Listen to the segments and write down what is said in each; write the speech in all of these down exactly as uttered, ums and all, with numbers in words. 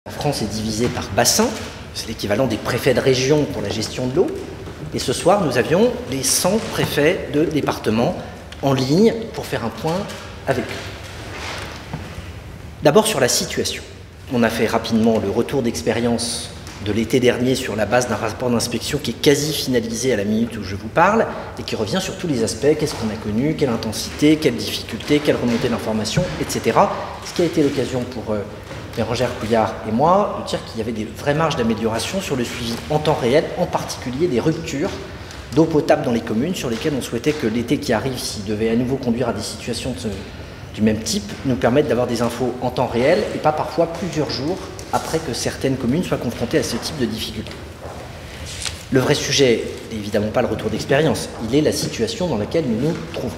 La France est divisée par bassin, c'est l'équivalent des préfets de région pour la gestion de l'eau. Et ce soir, nous avions les cent préfets de département en ligne pour faire un point avec eux. D'abord sur la situation. On a fait rapidement le retour d'expérience de l'été dernier sur la base d'un rapport d'inspection qui est quasi finalisé à la minute où je vous parle et qui revient sur tous les aspects, qu'est-ce qu'on a connu, quelle intensité, quelle difficulté, quelle remontée d'informations, et cetera. Ce qui a été l'occasion pour euh, Bérangère Couillard et moi de dire qu'il y avait des vraies marges d'amélioration sur le suivi en temps réel, en particulier des ruptures d'eau potable dans les communes sur lesquelles on souhaitait que l'été qui arrive, s'il devait à nouveau conduire à des situations de ce, du même type, nous permette d'avoir des infos en temps réel et pas parfois plusieurs jours après que certaines communes soient confrontées à ce type de difficultés. Le vrai sujet n'est évidemment pas le retour d'expérience, il est la situation dans laquelle nous nous trouvons.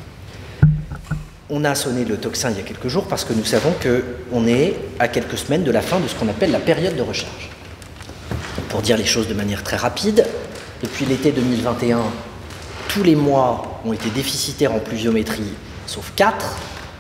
On a sonné le tocsin il y a quelques jours parce que nous savons qu'on est à quelques semaines de la fin de ce qu'on appelle la période de recharge. Pour dire les choses de manière très rapide, depuis l'été deux mille vingt et un, tous les mois ont été déficitaires en pluviométrie, sauf quatre.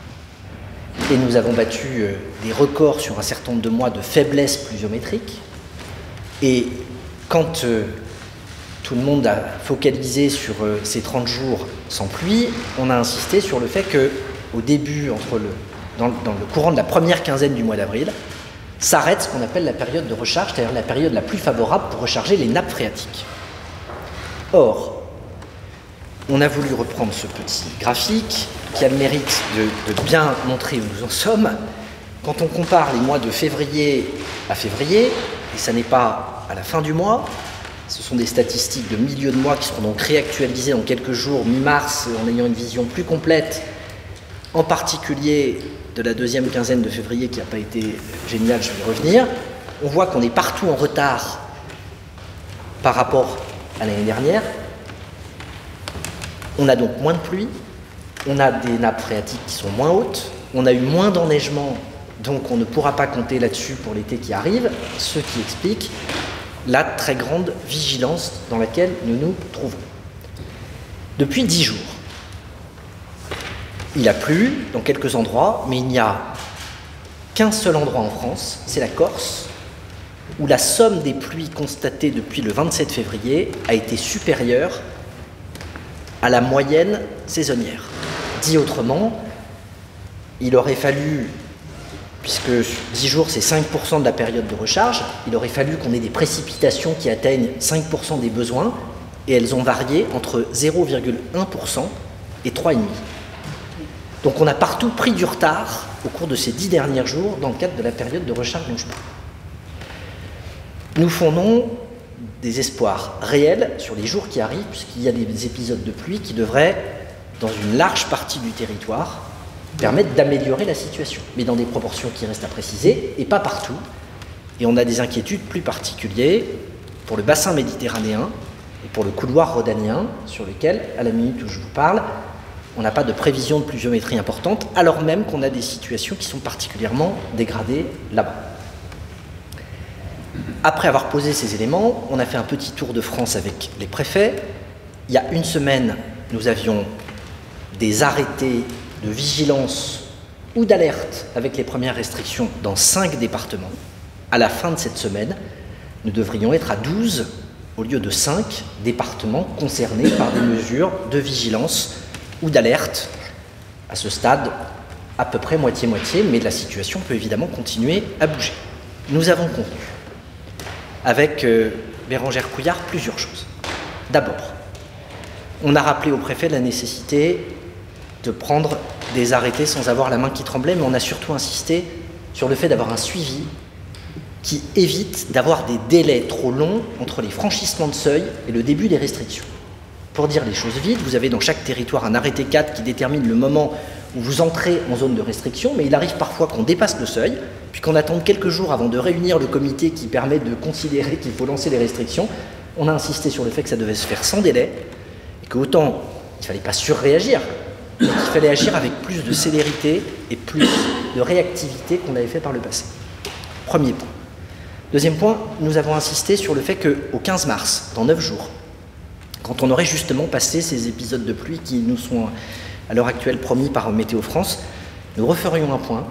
Et nous avons battu des records sur un certain nombre de mois de faiblesse pluviométrique. Et quand euh, tout le monde a focalisé sur euh, ces trente jours sans pluie, on a insisté sur le fait qu'au début, entre le, dans, dans le courant de la première quinzaine du mois d'avril, s'arrête ce qu'on appelle la période de recharge, c'est-à-dire la période la plus favorable pour recharger les nappes phréatiques. Or, on a voulu reprendre ce petit graphique qui a le mérite de, de bien montrer où nous en sommes. Quand on compare les mois de février à février, et ça n'est pas à la fin du mois, ce sont des statistiques de milieu de mois qui seront donc réactualisées dans quelques jours, mi-mars, en ayant une vision plus complète, en particulier de la deuxième quinzaine de février qui n'a pas été géniale, je vais y revenir. On voit qu'on est partout en retard par rapport à l'année dernière. On a donc moins de pluie, on a des nappes phréatiques qui sont moins hautes, on a eu moins d'enneigement, donc on ne pourra pas compter là-dessus pour l'été qui arrive, ce qui explique la très grande vigilance dans laquelle nous nous trouvons. Depuis dix jours, il a plu dans quelques endroits, mais il n'y a qu'un seul endroit en France, c'est la Corse, où la somme des pluies constatées depuis le vingt-sept février a été supérieure à la moyenne saisonnière. Dit autrement, il aurait fallu, puisque dix jours c'est cinq pour cent de la période de recharge, il aurait fallu qu'on ait des précipitations qui atteignent cinq pour cent des besoins, et elles ont varié entre zéro virgule un pour cent et trois virgule cinq pour cent. Donc on a partout pris du retard au cours de ces dix derniers jours dans le cadre de la période de recharge dont je parle. Nous fondons des espoirs réels sur les jours qui arrivent, puisqu'il y a des épisodes de pluie qui devraient, dans une large partie du territoire, permettre d'améliorer la situation, mais dans des proportions qui restent à préciser, et pas partout. Et on a des inquiétudes plus particulières pour le bassin méditerranéen et pour le couloir rhodanien, sur lequel, à la minute où je vous parle, on n'a pas de prévision de pluviométrie importante, alors même qu'on a des situations qui sont particulièrement dégradées là-bas. Après avoir posé ces éléments, on a fait un petit tour de France avec les préfets. Il y a une semaine, nous avions des arrêtés de vigilance ou d'alerte avec les premières restrictions dans cinq départements. À la fin de cette semaine, nous devrions être à douze, au lieu de cinq départements concernés par des mesures de vigilance ou d'alerte. À ce stade, à peu près moitié-moitié, mais la situation peut évidemment continuer à bouger. Nous avons convenu avec euh, Bérangère Couillard plusieurs choses. D'abord, on a rappelé au préfet la nécessité de prendre des arrêtés sans avoir la main qui tremblait, mais on a surtout insisté sur le fait d'avoir un suivi qui évite d'avoir des délais trop longs entre les franchissements de seuil et le début des restrictions. Pour dire les choses vite, vous avez dans chaque territoire un arrêté cadre qui détermine le moment où vous entrez en zone de restriction, mais il arrive parfois qu'on dépasse le seuil, puis qu'on attende quelques jours avant de réunir le comité qui permet de considérer qu'il faut lancer les restrictions. On a insisté sur le fait que ça devait se faire sans délai, et qu'autant il ne fallait pas surréagir, mais qu'il fallait agir avec plus de célérité et plus de réactivité qu'on avait fait par le passé. Premier point. Deuxième point, nous avons insisté sur le fait qu'au quinze mars, dans neuf jours, quand on aurait justement passé ces épisodes de pluie qui nous sont à l'heure actuelle promis par Météo France, nous referions un point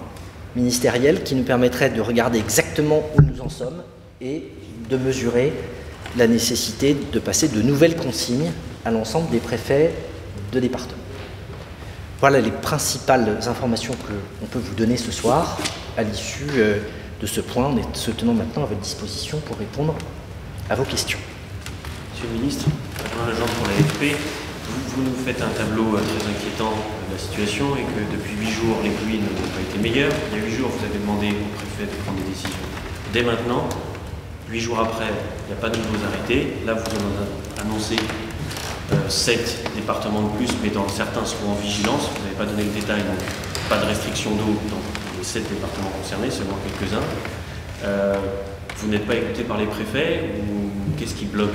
ministériel qui nous permettrait de regarder exactement où nous en sommes et de mesurer la nécessité de passer de nouvelles consignes à l'ensemble des préfets de département. Voilà les principales informations que l'on peut vous donner ce soir à l'issue de ce point, en se tenant maintenant à votre disposition pour répondre à vos questions. Monsieur le ministre, Jean Legendre pour l'A F P, vous, vous nous faites un tableau très inquiétant de la situation et que depuis huit jours, les pluies n'ont pas été meilleures. Il y a huit jours, vous avez demandé au préfet de prendre des décisions. Dès maintenant, huit jours après, il n'y a pas de nouveaux arrêtés. Là, vous en avez annoncé euh, sept départements de plus, mais dans certains seront en vigilance. Vous n'avez pas donné le détail, donc pas de restriction d'eau dans les sept départements concernés, seulement quelques-uns. Euh, vous n'êtes pas écouté par les préfets ou qu'est-ce qui bloque?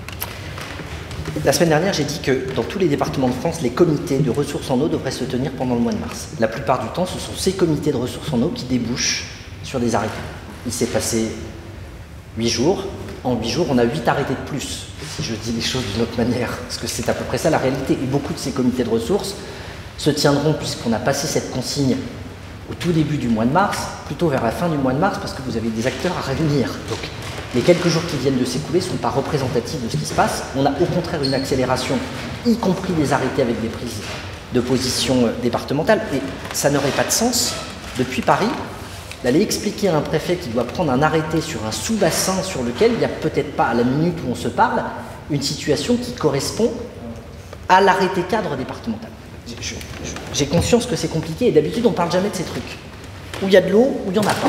La semaine dernière, j'ai dit que dans tous les départements de France, les comités de ressources en eau devraient se tenir pendant le mois de mars. La plupart du temps, ce sont ces comités de ressources en eau qui débouchent sur des arrêtés. Il s'est passé huit jours. En huit jours, on a huit arrêtés de plus, si je dis les choses d'une autre manière, parce que c'est à peu près ça la réalité. Et beaucoup de ces comités de ressources se tiendront, puisqu'on a passé cette consigne au tout début du mois de mars, plutôt vers la fin du mois de mars, parce que vous avez des acteurs à réunir. Donc, les quelques jours qui viennent de s'écouler ne sont pas représentatifs de ce qui se passe. On a au contraire une accélération, y compris des arrêtés avec des prises de position départementale. Et ça n'aurait pas de sens, depuis Paris, d'aller expliquer à un préfet qui doit prendre un arrêté sur un sous-bassin sur lequel il n'y a peut-être pas, à la minute où on se parle, une situation qui correspond à l'arrêté cadre départemental. J'ai conscience que c'est compliqué et d'habitude on ne parle jamais de ces trucs. Où il y a de l'eau, où il n'y en a pas.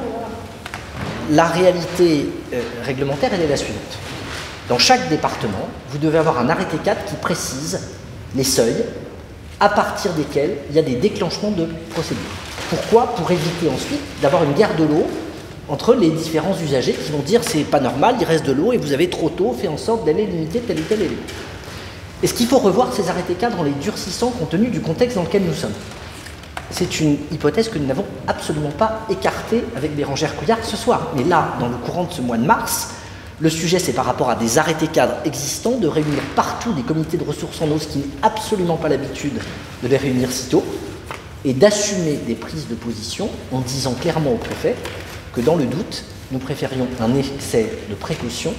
La réalité euh, réglementaire, elle est la suivante. Dans chaque département, vous devez avoir un arrêté cadre qui précise les seuils à partir desquels il y a des déclenchements de procédures. Pourquoi? Pour éviter ensuite d'avoir une guerre de l'eau entre les différents usagers qui vont dire c'est pas normal, il reste de l'eau et vous avez trop tôt fait en sorte d'aller limiter tel ou tel élément. Est-ce qu'il faut revoir ces arrêtés cadres en les durcissant compte tenu du contexte dans lequel nous sommes? C'est une hypothèse que nous n'avons absolument pas écartée avec Bérangère Couillard ce soir. Mais là, dans le courant de ce mois de mars, le sujet c'est par rapport à des arrêtés cadres existants de réunir partout des comités de ressources en eau, ce qui n'est absolument pas l'habitude de les réunir si tôt, et d'assumer des prises de position en disant clairement au préfet que dans le doute, nous préférions un excès de précaution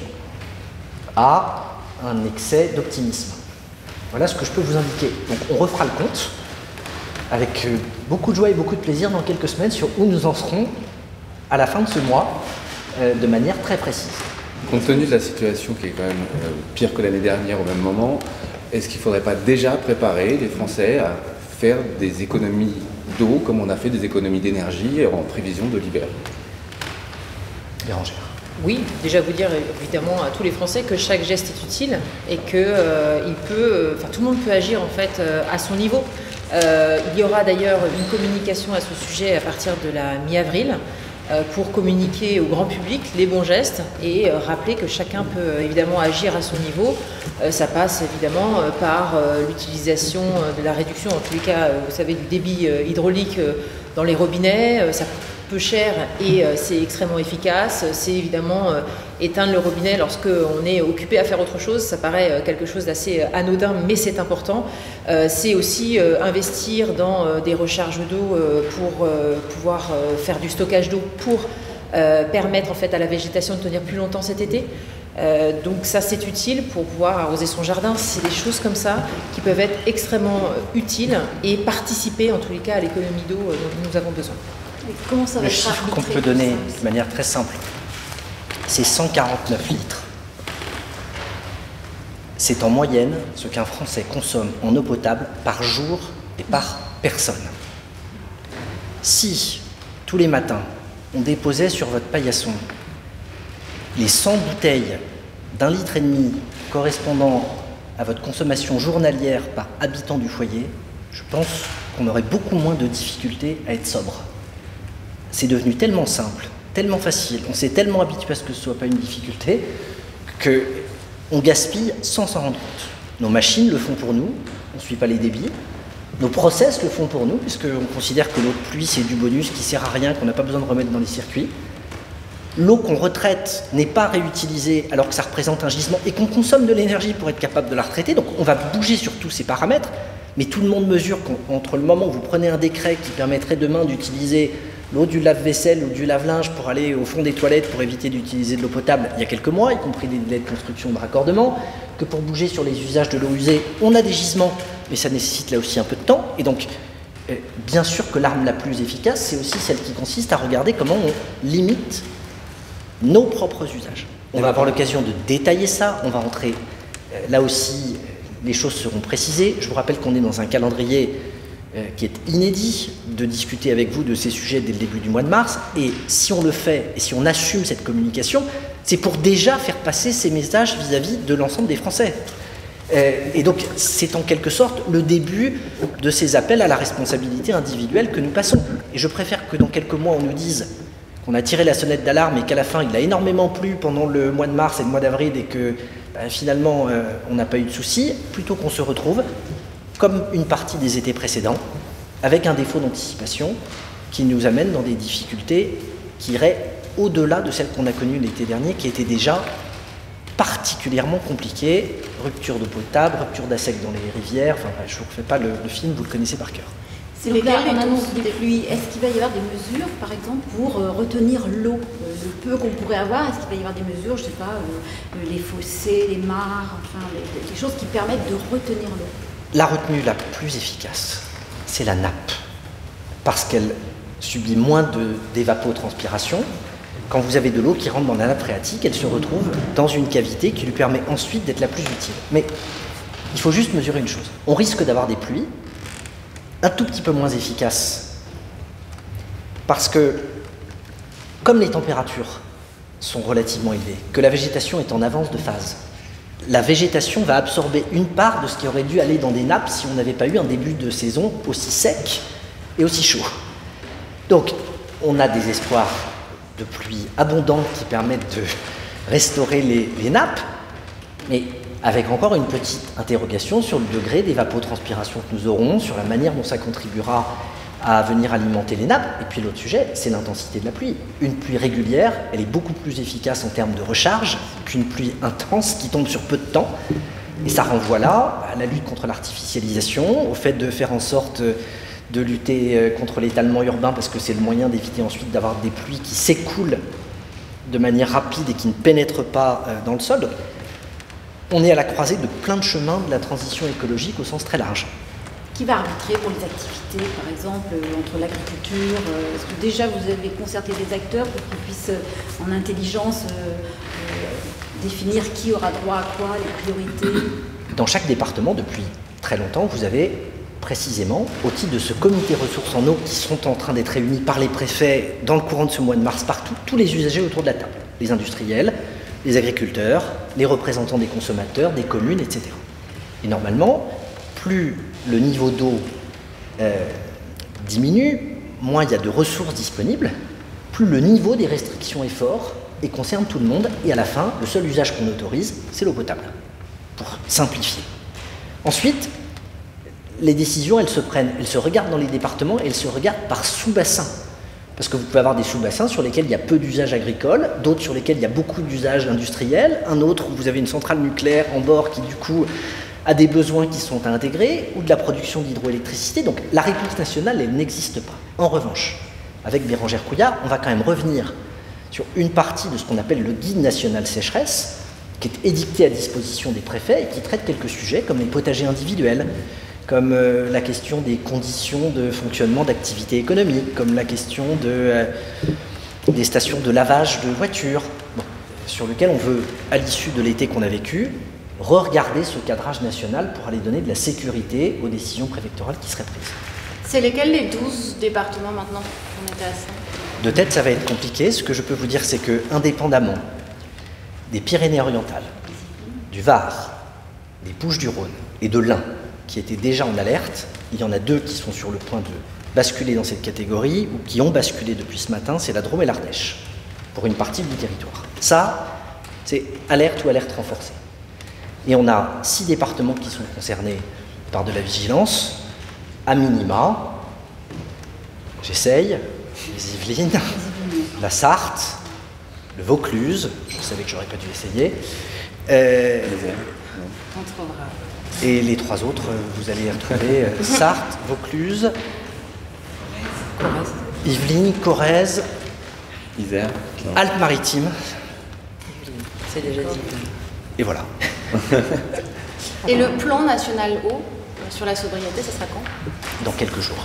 à un excès d'optimisme. Voilà ce que je peux vous indiquer. Donc on refera le compte avec beaucoup de joie et beaucoup de plaisir dans quelques semaines sur où nous en serons à la fin de ce mois euh, de manière très précise. Compte tenu de la situation qui est quand même euh, pire que l'année dernière au même moment, est-ce qu'il ne faudrait pas déjà préparer les Français à faire des économies d'eau comme on a fait des économies d'énergie en prévision de l'hiver? Bérangère. Oui, déjà vous dire évidemment à tous les Français que chaque geste est utile et que euh, il peut, enfin tout le monde peut agir en fait euh, à son niveau. Euh, il y aura d'ailleurs une communication à ce sujet à partir de la mi-avril euh, pour communiquer au grand public les bons gestes et euh, rappeler que chacun peut euh, évidemment agir à son niveau. Euh, ça passe évidemment euh, par euh, l'utilisation euh, de la réduction, en tous les cas, euh, vous savez, du débit euh, hydraulique euh, dans les robinets. Euh, ça peu cher et euh, c'est extrêmement efficace. C'est évidemment euh, éteindre le robinet lorsque on est occupé à faire autre chose. Ça paraît euh, quelque chose d'assez anodin, mais c'est important. Euh, c'est aussi euh, investir dans euh, des recharges d'eau euh, pour euh, pouvoir euh, faire du stockage d'eau pour euh, permettre en fait à la végétation de tenir plus longtemps cet été. Euh, donc ça c'est utile pour pouvoir arroser son jardin. C'est des choses comme ça qui peuvent être extrêmement utiles et participer en tous les cas à l'économie d'eau dont nous avons besoin. Comment ça va Le chiffre qu'on peut donner de manière très simple, c'est cent quarante-neuf litres. C'est en moyenne ce qu'un Français consomme en eau potable par jour et par personne. Si, tous les matins, on déposait sur votre paillasson les cent bouteilles d'un litre et demi correspondant à votre consommation journalière par habitant du foyer, je pense qu'on aurait beaucoup moins de difficultés à être sobre. C'est devenu tellement simple, tellement facile, on s'est tellement habitué à ce que ce ne soit pas une difficulté, qu'on gaspille sans s'en rendre compte. Nos machines le font pour nous, on ne suit pas les débits. Nos process le font pour nous, puisqu'on considère que l'eau de pluie, c'est du bonus qui ne sert à rien, qu'on n'a pas besoin de remettre dans les circuits. L'eau qu'on retraite n'est pas réutilisée alors que ça représente un gisement et qu'on consomme de l'énergie pour être capable de la retraiter. Donc on va bouger sur tous ces paramètres, mais tout le monde mesure qu'entre le moment où vous prenez un décret qui permettrait demain d'utiliser l'eau du lave-vaisselle ou du lave-linge pour aller au fond des toilettes pour éviter d'utiliser de l'eau potable il y a quelques mois, y compris des délais de construction, de raccordement, que pour bouger sur les usages de l'eau usée, on a des gisements, mais ça nécessite là aussi un peu de temps. Et donc, euh, bien sûr que l'arme la plus efficace, c'est aussi celle qui consiste à regarder comment on limite nos propres usages. On va avoir l'occasion de détailler ça, on va rentrer, euh, là aussi, les choses seront précisées. Je vous rappelle qu'on est dans un calendrier euh, qui est inédit, de discuter avec vous de ces sujets dès le début du mois de mars, et si on le fait, et si on assume cette communication, c'est pour déjà faire passer ces messages vis-à-vis de l'ensemble des Français. Euh, et donc, c'est en quelque sorte le début de ces appels à la responsabilité individuelle que nous passons. Et je préfère que dans quelques mois, on nous dise qu'on a tiré la sonnette d'alarme et qu'à la fin, il a énormément plu pendant le mois de mars et le mois d'avril et que bah, finalement, euh, on n'a pas eu de soucis, plutôt qu'on se retrouve comme une partie des étés précédents, avec un défaut d'anticipation qui nous amène dans des difficultés qui iraient au-delà de celles qu'on a connues l'été dernier, qui étaient déjà particulièrement compliquées. Rupture d'eau potable, rupture d'assec dans les rivières, enfin je ne vous refais pas le, le film, vous le connaissez par cœur. C'est lesquels on annonce des pluies. Est-ce qu'il va y avoir des mesures, par exemple, pour euh, retenir l'eau, euh, le peu qu'on pourrait avoir? Est-ce qu'il va y avoir des mesures, je ne sais pas, euh, les fossés, les mares, enfin, les, les choses qui permettent de retenir l'eau? La retenue la plus efficace, c'est la nappe, parce qu'elle subit moins de, d'évapotranspiration. Quand vous avez de l'eau qui rentre dans la nappe phréatique, elle se retrouve dans une cavité qui lui permet ensuite d'être la plus utile. Mais il faut juste mesurer une chose. On risque d'avoir des pluies un tout petit peu moins efficaces, parce que comme les températures sont relativement élevées, que la végétation est en avance de phase, la végétation va absorber une part de ce qui aurait dû aller dans des nappes si on n'avait pas eu un début de saison aussi sec et aussi chaud. Donc, on a des espoirs de pluies abondantes qui permettent de restaurer les, les nappes, mais avec encore une petite interrogation sur le degré d'évapotranspiration que nous aurons, sur la manière dont ça contribuera à venir alimenter les nappes. Et puis l'autre sujet, c'est l'intensité de la pluie. Une pluie régulière, elle est beaucoup plus efficace en termes de recharge qu'une pluie intense qui tombe sur peu de temps. Et ça renvoie là à la lutte contre l'artificialisation, au fait de faire en sorte de lutter contre l'étalement urbain, parce que c'est le moyen d'éviter ensuite d'avoir des pluies qui s'écoulent de manière rapide et qui ne pénètrent pas dans le sol. Donc, on est à la croisée de plein de chemins de la transition écologique au sens très large. Qui va arbitrer pour les activités, par exemple, entre l'agriculture? Est-ce que déjà vous avez concerté des acteurs pour qu'ils puissent, en intelligence, euh, euh, définir qui aura droit à quoi, les priorités? Dans chaque département, depuis très longtemps, vous avez précisément, au titre de ce comité ressources en eau qui sont en train d'être réunis par les préfets dans le courant de ce mois de mars partout, tous les usagers autour de la table, les industriels, les agriculteurs, les représentants des consommateurs, des communes, et cetera. Et normalement, plus le niveau d'eau euh, diminue, moins il y a de ressources disponibles, plus le niveau des restrictions est fort et concerne tout le monde. Et à la fin, le seul usage qu'on autorise, c'est l'eau potable, pour simplifier. Ensuite, les décisions, elles se prennent, elles se regardent dans les départements et elles se regardent par sous-bassin. Parce que vous pouvez avoir des sous-bassins sur lesquels il y a peu d'usages agricoles, d'autres sur lesquels il y a beaucoup d'usages industriels, un autre où vous avez une centrale nucléaire en bord qui, du coup, a des besoins qui sont à intégrer, ou de la production d'hydroélectricité. Donc la réponse nationale, elle n'existe pas. En revanche, avec Bérangère Couillard, on va quand même revenir sur une partie de ce qu'on appelle le guide national sécheresse, qui est édicté à disposition des préfets et qui traite quelques sujets comme les potagers individuels, comme euh, la question des conditions de fonctionnement d'activité économique, comme la question de, euh, des stations de lavage de voitures, bon, sur lequel on veut, à l'issue de l'été qu'on a vécu, re-regarder ce cadrage national pour aller donner de la sécurité aux décisions préfectorales qui seraient prises. C'est lesquels les douze départements maintenant qu'on était à ça? De tête, ça va être compliqué. Ce que je peux vous dire, c'est que, indépendamment des Pyrénées-Orientales, du Var, des Bouches-du-Rhône et de l'Ain, qui étaient déjà en alerte, il y en a deux qui sont sur le point de basculer dans cette catégorie, ou qui ont basculé depuis ce matin, c'est la Drôme et l'Ardèche, pour une partie du territoire. Ça, c'est alerte ou alerte renforcée. Et on a six départements qui sont concernés par de la vigilance, à minima, j'essaye, les Yvelines, la Sarthe, le Vaucluse, je savais que j'aurais pas dû essayer, euh, et les trois autres, vous allez retrouver euh, Sarthe, Vaucluse, Yvelines, Corrèze, Isère. Alpes-Maritimes. C'est déjà dit. Et voilà. Et le plan national eau sur la sobriété, ça sera quand? Dans quelques jours.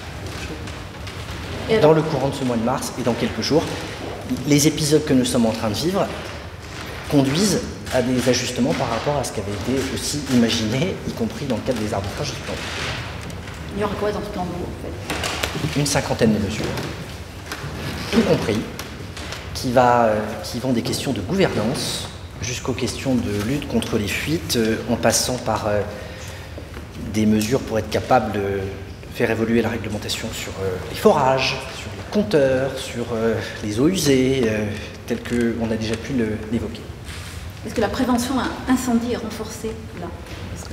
Et alors Dans le courant de ce mois de mars et dans quelques jours, les épisodes que nous sommes en train de vivre conduisent à des ajustements par rapport à ce qui avait été aussi imaginé, y compris dans le cadre des arbitrages du plan. Il y aura quoi dans ce plan d'eau en fait? Une cinquantaine de mesures, tout compris, qui, va, euh, qui vont des questions de gouvernance jusqu'aux questions de lutte contre les fuites, euh, en passant par euh, des mesures pour être capable de faire évoluer la réglementation sur euh, les forages, sur les compteurs, sur euh, les eaux usées, euh, telles qu'on a déjà pu le- l'évoquer. Est-ce que la prévention à incendie est renforcée là? Parce que-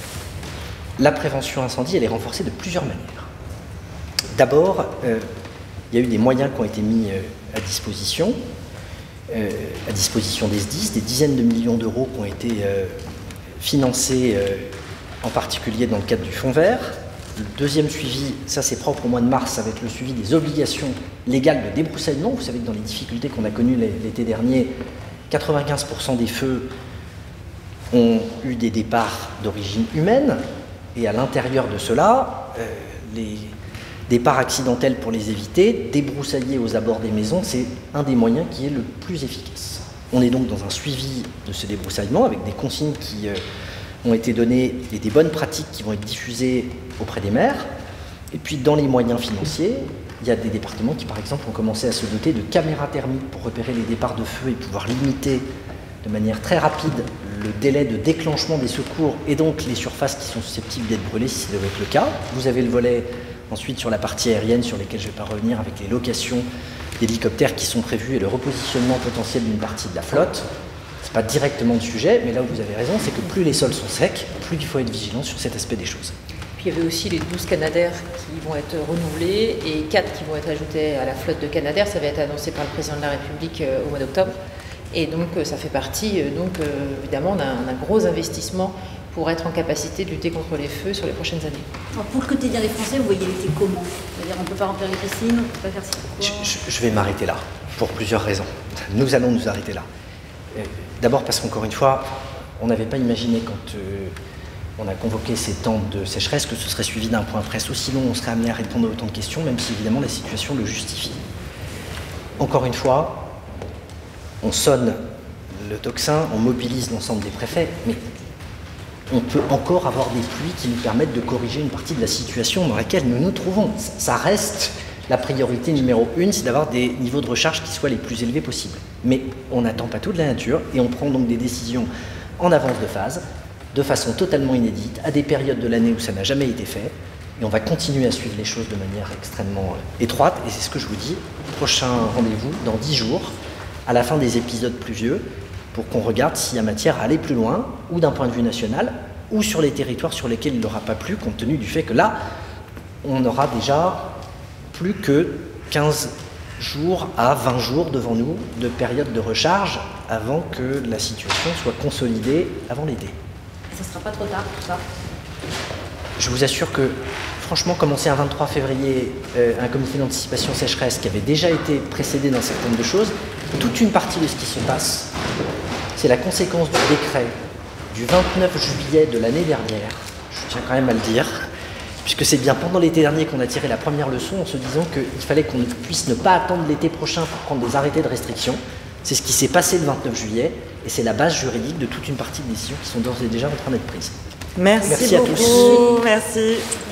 La prévention incendie, elle est renforcée de plusieurs manières. D'abord, euh, il y a eu des moyens qui ont été mis euh, à disposition, euh, à disposition des S D I S, des dizaines de millions d'euros qui ont été euh, financés, euh, en particulier dans le cadre du Fonds vert. Le deuxième suivi, ça c'est propre au mois de mars, ça va être le suivi des obligations légales de débroussaillement. Vous savez que dans les difficultés qu'on a connues l'été dernier, quatre-vingt-quinze pour cent des feux ont eu des départs d'origine humaine, et à l'intérieur de cela, euh, les départs accidentels pour les éviter, débroussailler aux abords des maisons, c'est un des moyens qui est le plus efficace. On est donc dans un suivi de ce débroussaillement avec des consignes qui euh, ont été données et des bonnes pratiques qui vont être diffusées auprès des maires. Et puis dans les moyens financiers, il y a des départements qui par exemple ont commencé à se doter de caméras thermiques pour repérer les départs de feu et pouvoir limiter de manière très rapide le délai de déclenchement des secours et donc les surfaces qui sont susceptibles d'être brûlées si ça devait être le cas. Vous avez le volet ensuite sur la partie aérienne sur lesquelles je ne vais pas revenir avec les locations d'hélicoptères qui sont prévues et le repositionnement potentiel d'une partie de la flotte. Ce n'est pas directement le sujet, mais là où vous avez raison, c'est que plus les sols sont secs, plus il faut être vigilant sur cet aspect des choses. Puis il y avait aussi les douze Canadair qui vont être renouvelés et quatre qui vont être ajoutés à la flotte de Canadair. Ça va être annoncé par le président de la République euh, au mois d'octobre. Et donc euh, ça fait partie euh, donc, euh, évidemment d'un d'un gros investissement pour être en capacité de lutter contre les feux sur les prochaines années. Alors, pour le quotidien des Français, vous voyez l'été comment? C'est-à-dire on ne peut pas remplir les piscines, on ne peut pas faire ci. Je, quoi. je- je vais m'arrêter là, pour plusieurs raisons. Nous allons nous arrêter là. Euh, D'abord parce qu'encore une fois, on n'avait pas imaginé quand euh, on a convoqué ces temps de sécheresse que ce serait suivi d'un point presse aussi long, on serait amené à répondre à autant de questions, même si évidemment la situation le justifie. Encore une fois, on sonne le tocsin, on mobilise l'ensemble des préfets, mais on peut encore avoir des pluies qui nous permettent de corriger une partie de la situation dans laquelle nous nous trouvons. Ça reste la priorité numéro une, c'est d'avoir des niveaux de recharge qui soient les plus élevés possibles. Mais on n'attend pas tout de la nature et on prend donc des décisions en avance de phase, de façon totalement inédite, à des périodes de l'année où ça n'a jamais été fait. Et on va continuer à suivre les choses de manière extrêmement euh, étroite. Et c'est ce que je vous dis, prochain rendez-vous dans dix jours, à la fin des épisodes pluvieux, pour qu'on regarde s'il y a matière à aller plus loin, ou d'un point de vue national, ou sur les territoires sur lesquels il n'aura pas plu, compte tenu du fait que là, on aura déjà plus que quinze jours à vingt jours devant nous de période de recharge avant que la situation soit consolidée avant l'été. Ça ne sera pas trop tard tout ça? Je vous assure que, franchement, commencer un vingt-trois février euh, un comité d'anticipation sécheresse qui avait déjà été précédé d'un certain nombre de choses, toute une partie de ce qui se passe, c'est la conséquence du décret du vingt-neuf juillet de l'année dernière, je tiens quand même à le dire, puisque c'est bien pendant l'été dernier qu'on a tiré la première leçon en se disant qu'il fallait qu'on puisse ne pas attendre l'été prochain pour prendre des arrêtés de restriction. C'est ce qui s'est passé le vingt-neuf juillet et c'est la base juridique de toute une partie de décisions qui sont d'ores et déjà en train d'être prises. Merci, Merci à beaucoup. tous. Merci.